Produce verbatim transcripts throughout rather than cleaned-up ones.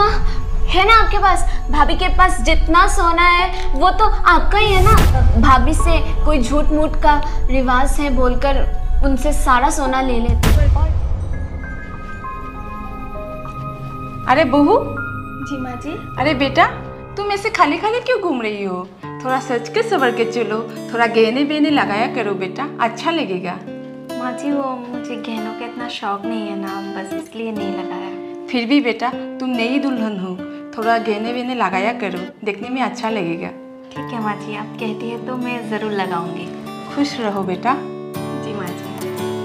माँ, है ना आपके पास? भाभी के पास जितना सोना है वो तो आपका ही है ना। भाभी से कोई झूठ मूठ का रिवाज है बोलकर उनसे सारा सोना ले लेते। अरे बहू। जी माँ जी। अरे बेटा, तुम ऐसे खाली खाली क्यों घूम रही हो? थोड़ा सच के सवर के चलो, थोड़ा गहने बेने लगाया करो बेटा, अच्छा लगेगा। माँ जी वो मुझे गहनों का इतना शौक नहीं है ना, बस इसलिए नहीं लगाया। फिर भी बेटा तुम नई दुल्हन हो, थोड़ा गहने बेने लगाया करो, देखने में अच्छा लगेगा। ठीक है माँ जी, आप कहती है तो मैं ज़रूर लगाऊंगी। खुश रहो बेटा। जी माँ जी।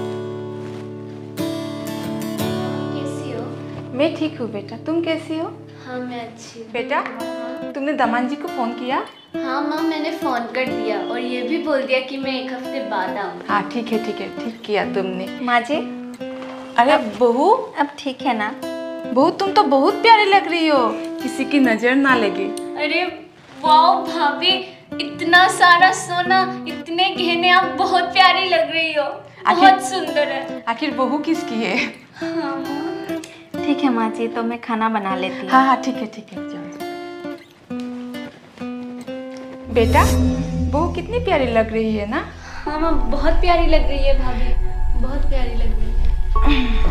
कैसी हो? मैं ठीक हूँ बेटा, तुम कैसी हो? हाँ मैं अच्छी हूँ। बेटा तुमने दामाद जी को फ़ोन किया? हाँ माँ, मैंने फ़ोन कर दिया और ये भी बोल दिया कि मैं एक हफ्ते बाद आऊँ। हाँ ठीक है ठीक है, ठीक किया तुमने। माँ जी। अरे बहू, अब ठीक है ना? बहू तुम तो बहुत प्यारी लग रही हो, किसी की नज़र ना लगे। अरे वाओ भाभी, इतना सारा सोना, इतने गहने, आप बहुत प्यारी लग रही हो, बहुत सुंदर है। आखिर बहू किसकी है? हाँ माँ। ठीक है माँ जी, तो मैं खाना बना लेती हूँ। हाँ हाँ ठीक है ठीक है, जाओ। बेटा बहू कितनी प्यारी लग रही है ना? हाँ माँ, बहुत प्यारी लग रही है भाभी, बहुत प्यारी लग रही है।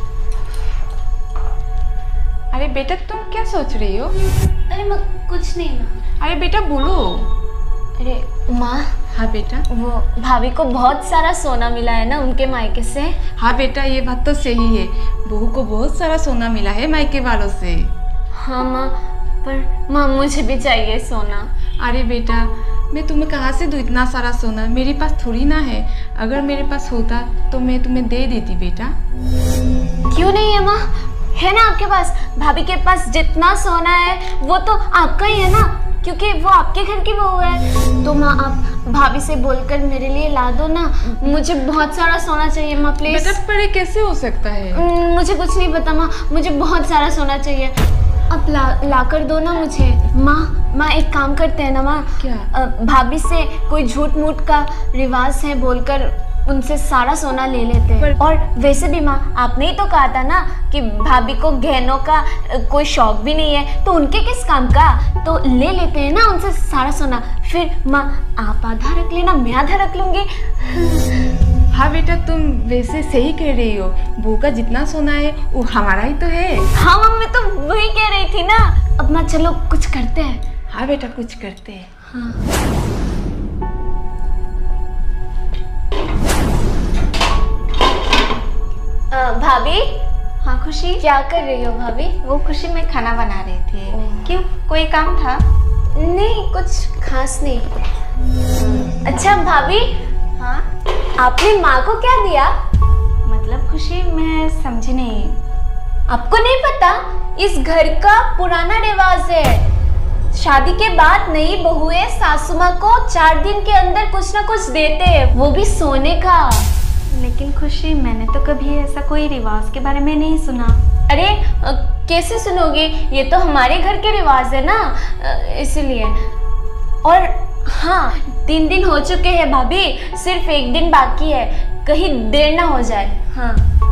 अरे बेटा तुम क्या सोच रही हो? अरे माँ कुछ नहीं माँ। अरे बेटा बोलो। अरे माँ। हाँ बेटा। वो भाभी को बहुत सारा सोना मिला है ना उनके मायके से। हाँ बेटा ये बात तो सही है, बहू को बहुत सारा सोना मिला है मायके वालों से। हाँ माँ, पर माँ मुझे भी चाहिए सोना। अरे बेटा मैं तुम्हें कहाँ से दूँ इतना सारा सोना, मेरे पास थोड़ी ना है, अगर मेरे पास होता तो मैं तुम्हें दे देती बेटा। क्यों नहीं है माँ, है ना आपके पास? भाभी के पास जितना सोना है वो तो आपका ही है ना, क्योंकि वो आपके घर की बहू है। तो माँ आप भाभी से बोलकर मेरे लिए ला दो ना, मुझे बहुत सारा सोना चाहिए माँ प्लीज। बेटा पर ये कैसे हो सकता है? मुझे कुछ नहीं पता माँ, मुझे बहुत सारा सोना चाहिए, अब ला ला कर दो ना मुझे। माँ माँ एक काम करते हैं ना माँ, क्या? भाभी से कोई झूठ मूठ का रिवाज है बोलकर उनसे सारा सोना ले लेते हैं। पर... और वैसे भी माँ आपने ही तो कहा था ना कि भाभी को गहनों का कोई शौक भी नहीं है, तो उनके किस काम का, तो ले लेते हैं ना उनसे सारा सोना। फिर माँ आप आधा रख लेना, मैं आधा रख लूंगी। हाँ बेटा तुम वैसे सही कह रही हो, बहू का जितना सोना है वो हमारा ही तो है। हाँ मम्मी तो वही कह रही थी ना। अब माँ चलो कुछ करते हैं। हाँ बेटा कुछ करते हैं। हाँ। भाभी। हाँ खुशी, क्या कर रही हो भाभी? वो खुशी मैं खाना बना रही थी। क्यों, कोई काम था? नहीं कुछ खास नहीं। अच्छा भाभी। हाँ आपने माँ को क्या दिया? मतलब खुशी मैं समझी नहीं। आपको नहीं पता, इस घर का पुराना रिवाज है, शादी के बाद नई बहुएं सासू माँ को चार दिन के अंदर कुछ ना कुछ देते हैं, वो भी सोने का। लेकिन खुशी मैंने तो कभी ऐसा कोई रिवाज के बारे में नहीं सुना। अरे कैसे सुनोगे, ये तो हमारे घर के रिवाज है ना, इसलिए। और हाँ तीन दिन हो चुके हैं भाभी, सिर्फ एक दिन बाकी है, कहीं देर ना हो जाए। हाँ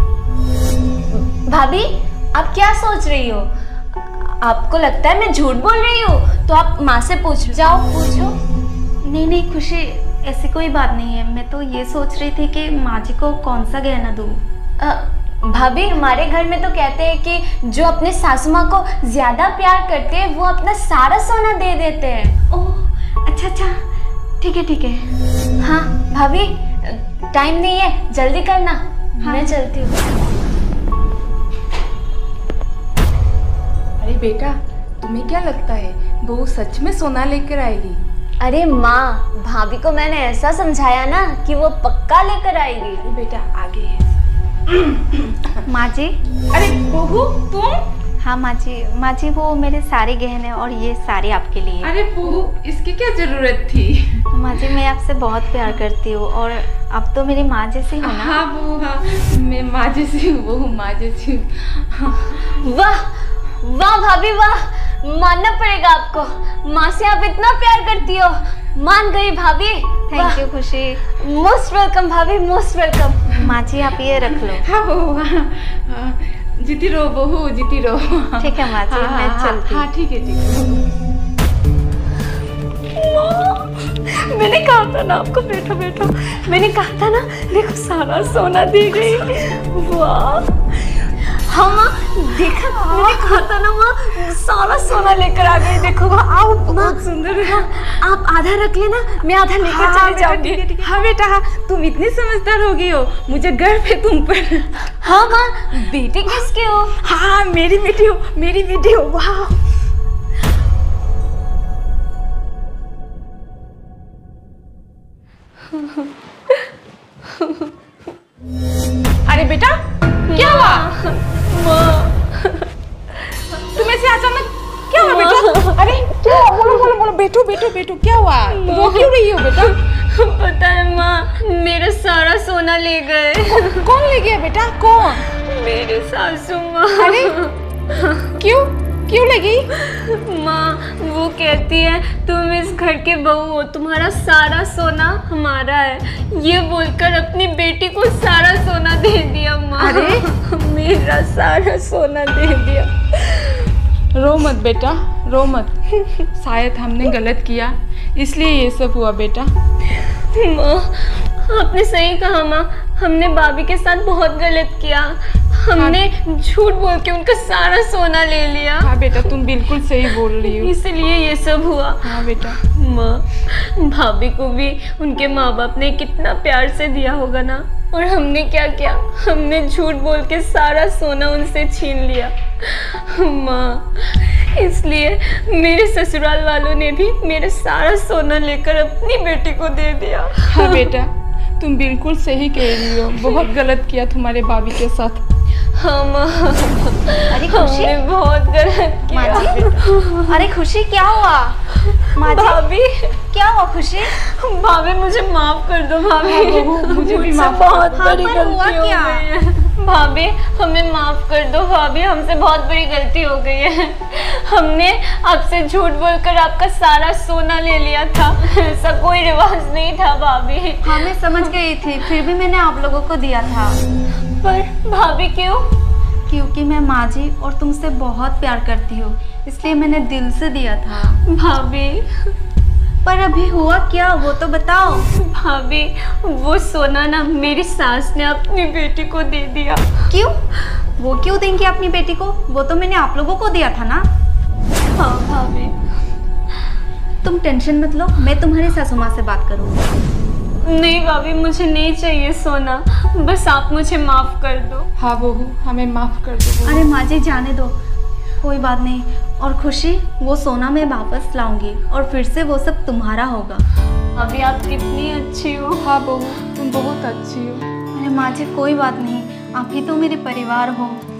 भाभी आप क्या सोच रही हो? आपको लगता है मैं झूठ बोल रही हूँ? तो आप माँ से पूछ जाओ, पूछो। नहीं नहीं खुशी ऐसी कोई बात नहीं है, मैं तो ये सोच रही थी कि माँ जी को कौन सा गहना दूँ। भाभी हमारे घर में तो कहते हैं कि जो अपने सासू माँ को ज्यादा प्यार करते हैं वो अपना सारा सोना दे देते हैं। ओह अच्छा अच्छा ठीक है ठीक है। हाँ भाभी टाइम नहीं है, जल्दी करना। हाँ। मैं चलती हूँ। अरे बेटा तुम्हें क्या लगता है बहू सच में सोना लेकर आएगी? अरे माँ भाभी को मैंने ऐसा समझाया ना कि वो पक्का लेकर आएगी। अरे बेटा आगे है। माँ जी। अरे बहू तुम? हाँ माँ जी, माँ जी वो मेरे सारे गहने और ये सारे आपके लिए। अरे बहू इसकी क्या जरूरत थी? माँ जी मैं आपसे बहुत प्यार करती हूँ और आप तो मेरी माँ जैसी हो ना। हाँ बहू हाँ, मैं माँ जैसी हूँ, बहू माँ जैसी हूँ। वाह वाह भाभी वाह, मानना पड़ेगा आपको, माँ से आप इतना प्यार करती हो। मान गई भाभी। Thank you Khushi. Most welcome भाभी, मोस्ट वेलकम। माँ जी आप ये रख लो। हाँ बहू हाँ, जीती रहो बहू, जीती रहो। ठीक है माँ जी, हाँ, मैं हाँ, चलती हाँ ठीक है ठीक है। मैंने कहा था ना आपको, बैठो बैठो, मैंने कहा था ना, देखो सारा सोना दे गई। वाह, हाँ माँ, देखा, मैंने कहा था ना माँ, सारा सोना लेकर आ गई। देखो आओ, बहुत सुंदर है। आप आधा रख लेना, मैं आधा लेकर हाँ, चली जाऊंगी। हाँ बेटा, हाँ तुम इतनी समझदार हो गई हो, मुझे गर्व है तुम पर। हाँ माँ, बेटी किसके हो? हाँ मेरी बेटी हो, मेरी बेटी हो। वाह, अरे बेटा क्या हुआ? तुम ऐसे अचानक क्या हुआ बेटा? अरे क्या हुआ? बोलो बोलो बोलो, बैठो बैठो बैठो, क्या हुआ? रो क्यों रही हो बेटा? पता है माँ, मेरा सारा सोना ले गए। कौन ले गया बेटा? कौन? मेरी सासू माँ। अरे क्यों क्यों ले गई? माँ वो कहती है तुम इस घर के बहू हो, तुम्हारा सारा सोना हमारा है, ये बोलकर अपनी बेटी को सारा सोना दे दिया माँ। अरे मेरा सारा सोना दे दिया। रो मत बेटा, रो मत। शायद हमने गलत किया, इसलिए ये सब हुआ बेटा। माँ आपने सही कहा माँ, हमने भाभी के साथ बहुत गलत किया, हमने झूठ बोल के उनका सारा सोना ले लिया। हाँ बेटा, तुम बिल्कुल सही बोल रही हो, इसलिए ये सब हुआ। हाँ बेटा। माँ भाभी को भी उनके माँ बाप ने कितना प्यार से दिया होगा ना, और हमने क्या किया, हमने झूठ बोल के सारा सोना उनसे छीन लिया। माँ इसलिए मेरे ससुराल वालों ने भी मेरा सारा सोना लेकर अपनी बेटी को दे दिया। हाँ बेटा, तुम बिल्कुल सही कह रही हो, बहुत गलत किया तुम्हारे भाभी के साथ। हाँ माँ, अरे खुशी, हमने बहुत गलत माँ किया। जी, अरे खुशी क्या हुआ? माँ जी, भाभी क्या हुआ खुशी? भाभी मुझे माफ कर दो भाभी, हाँ बहू, मुझे भी मुझसे माफ बहुत हाँ, बड़ी पर हुआ गलती हो क्या? गई है। भाभी हमें माफ कर दो भाभी, हमसे बहुत बड़ी गलती हो गई है। हमने आपसे झूठ बोलकर आपका सारा सोना ले लिया था, ऐसा कोई रिवाज नहीं था भाभी। हाँ मैं समझ गई थी, फिर भी मैंने आप लोगों को दिया था। पर भाभी क्यों? क्योंकि मैं माँ जी और तुमसे बहुत प्यार करती हूँ, इसलिए मैंने दिल से दिया था। भाभी पर अभी हुआ क्या वो तो बताओ। भाभी वो सोना ना मेरी सास ने अपनी बेटी को दे दिया। क्यों? वो क्यों देंगे अपनी बेटी को? वो तो मैंने आप लोगों को दिया था ना। हाँ भाभी। तुम टेंशन मत लो, मैं तुम्हारी सासू माँ से बात करूँगी। नहीं भाभी मुझे नहीं चाहिए सोना, बस आप मुझे माफ कर दो। हाँ बहू, हमें माफ कर दो बहू। अरे माँ जी जाने दो, कोई बात नहीं। और खुशी, वो सोना मैं वापस लाऊंगी और फिर से वो सब तुम्हारा होगा। अभी आप कितनी अच्छी हो। हाँ बहू, तुम बहुत अच्छी हो। अरे माँ जी कोई बात नहीं, आप ही तो मेरे परिवार हो।